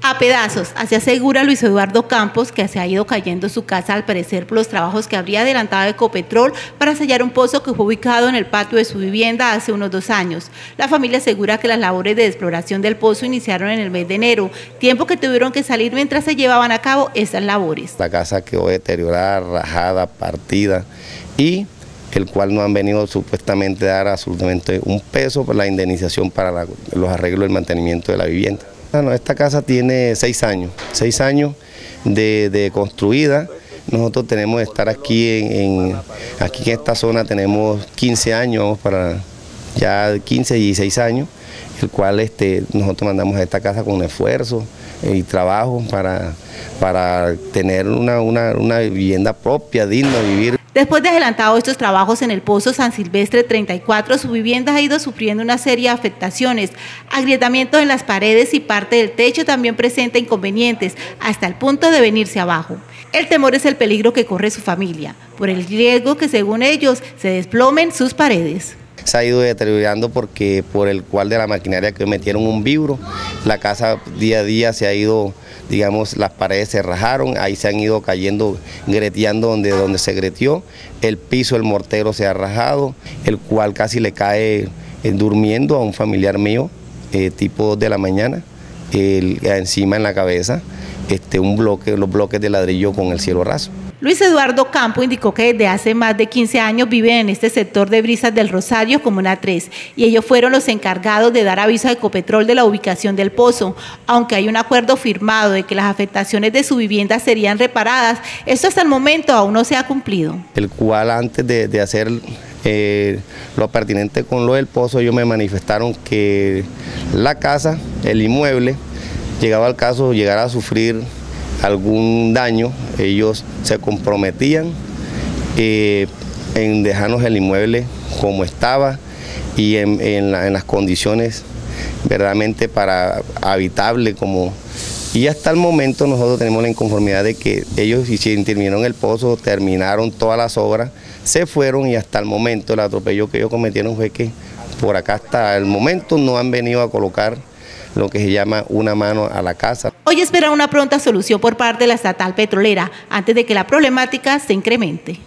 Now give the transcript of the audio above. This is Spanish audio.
A pedazos, así asegura Luis Eduardo Campos, que se ha ido cayendo su casa al parecer por los trabajos que habría adelantado Ecopetrol para sellar un pozo que fue ubicado en el patio de su vivienda hace unos 2 años. La familia asegura que las labores de exploración del pozo iniciaron en el mes de enero, tiempo que tuvieron que salir mientras se llevaban a cabo estas labores. La casa quedó deteriorada, rajada, partida y el cual no han venido supuestamente a dar absolutamente un peso por la indemnización para los arreglos y el mantenimiento de la vivienda. Bueno, esta casa tiene 6 años, 6 años de construida. Nosotros tenemos que estar aquí en esta zona, tenemos 15 años, vamos para ya 15 y 16 años, el cual nosotros mandamos a esta casa con esfuerzo y trabajo para tener una vivienda propia, digna de vivir. Después de adelantados estos trabajos en el Pozo San Silvestre 34, su vivienda ha ido sufriendo una serie de afectaciones, agrietamientos en las paredes y parte del techo también presenta inconvenientes, hasta el punto de venirse abajo. El temor es el peligro que corre su familia, por el riesgo que según ellos se desplomen sus paredes. Se ha ido deteriorando porque por el cual de la maquinaria que metieron un vibro, la casa día a día se ha ido, digamos, las paredes se rajaron, ahí se han ido cayendo, greteando donde se greteó, el piso, el mortero se ha rajado, el cual casi le cae durmiendo a un familiar mío, tipo 2 de la mañana, encima en la cabeza, los bloques de ladrillo con el cielo raso. Luis Eduardo Campos indicó que desde hace más de 15 años viven en este sector de Brisas del Rosario, Comuna 3, y ellos fueron los encargados de dar aviso a Ecopetrol de la ubicación del pozo. Aunque hay un acuerdo firmado de que las afectaciones de su vivienda serían reparadas, esto hasta el momento aún no se ha cumplido. El cual antes de hacer lo pertinente con lo del pozo, ellos me manifestaron que la casa, el inmueble, llegaba al caso de llegar a sufrir algún daño, ellos se comprometían en dejarnos el inmueble como estaba y en las condiciones verdaderamente para habitable y hasta el momento nosotros tenemos la inconformidad de que ellos intervinieron en el pozo, terminaron todas las obras, se fueron y hasta el momento el atropello que ellos cometieron fue que por acá hasta el momento no han venido a colocar lo que se llama una mano a la casa. Hoy espera una pronta solución por parte de la estatal petrolera antes de que la problemática se incremente.